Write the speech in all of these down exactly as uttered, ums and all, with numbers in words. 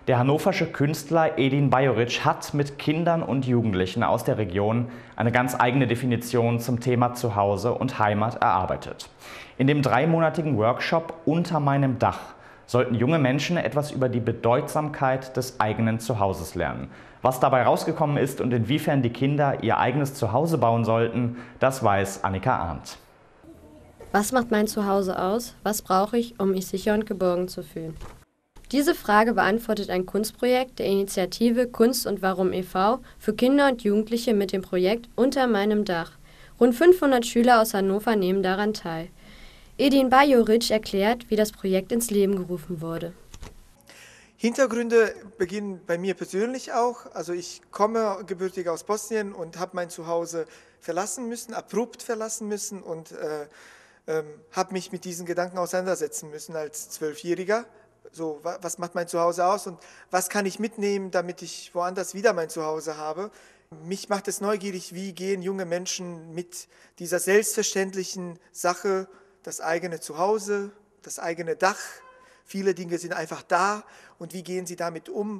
Der hannoversche Künstler Edin Bajorić hat mit Kindern und Jugendlichen aus der Region eine ganz eigene Definition zum Thema Zuhause und Heimat erarbeitet. In dem dreimonatigen Workshop Unter meinem Dach sollten junge Menschen etwas über die Bedeutsamkeit des eigenen Zuhauses lernen. Was dabei rausgekommen ist und inwiefern die Kinder ihr eigenes Zuhause bauen sollten, das weiß Annika Arndt. Was macht mein Zuhause aus? Was brauche ich, um mich sicher und geborgen zu fühlen? Diese Frage beantwortet ein Kunstprojekt der Initiative Kunst und Warum e V für Kinder und Jugendliche mit dem Projekt Unter meinem Dach. Rund fünfhundert Schüler aus Hannover nehmen daran teil. Edin Bajorić erklärt, wie das Projekt ins Leben gerufen wurde. Hintergründe beginnen bei mir persönlich auch. Also ich komme gebürtig aus Bosnien und habe mein Zuhause verlassen müssen, abrupt verlassen müssen und äh, ähm, habe mich mit diesen Gedanken auseinandersetzen müssen als Zwölfjähriger. So, was macht mein Zuhause aus und was kann ich mitnehmen, damit ich woanders wieder mein Zuhause habe? Mich macht es neugierig, wie gehen junge Menschen mit dieser selbstverständlichen Sache, das eigene Zuhause, das eigene Dach, viele Dinge sind einfach da und wie gehen sie damit um?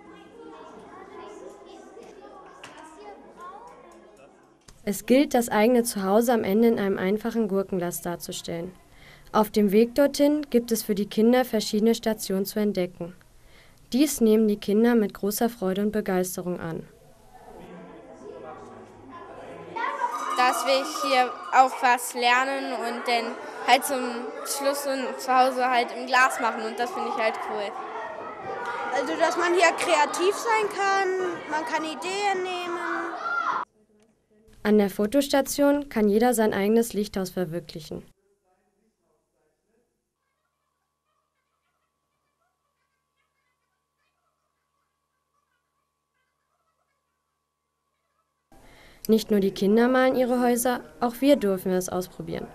Es gilt, das eigene Zuhause am Ende in einem einfachen Gurkenlass darzustellen. Auf dem Weg dorthin gibt es für die Kinder verschiedene Stationen zu entdecken. Dies nehmen die Kinder mit großer Freude und Begeisterung an. Dass wir hier auch was lernen und dann halt zum Schluss ein Zuhause halt im Glas machen und das finde ich halt cool. Also, dass man hier kreativ sein kann, man kann Ideen nehmen. An der Fotostation kann jeder sein eigenes Lichthaus verwirklichen. Nicht nur die Kinder malen ihre Häuser, auch wir dürfen es ausprobieren.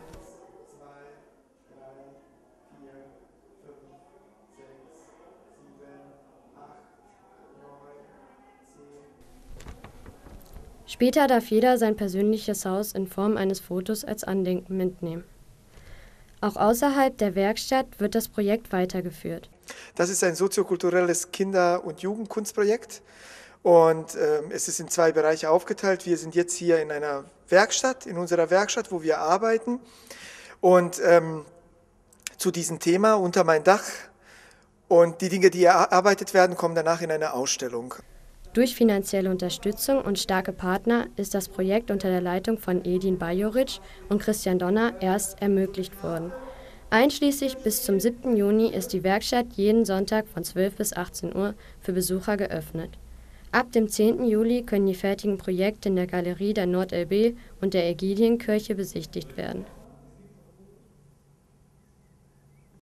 Später darf jeder sein persönliches Haus in Form eines Fotos als Andenken mitnehmen. Auch außerhalb der Werkstatt wird das Projekt weitergeführt. Das ist ein soziokulturelles Kinder- und Jugendkunstprojekt. Und ähm, es ist in zwei Bereiche aufgeteilt. Wir sind jetzt hier in einer Werkstatt, in unserer Werkstatt, wo wir arbeiten. Und ähm, zu diesem Thema Unter mein Dach und die Dinge, die erarbeitet werden, kommen danach in eine Ausstellung. Durch finanzielle Unterstützung und starke Partner ist das Projekt unter der Leitung von Edin Bajorić und Christian Donner erst ermöglicht worden. Einschließlich bis zum siebten Juni ist die Werkstatt jeden Sonntag von zwölf bis achtzehn Uhr für Besucher geöffnet. Ab dem zehnten Juli können die fertigen Projekte in der Galerie der Nord-L B und der Ägidienkirche besichtigt werden.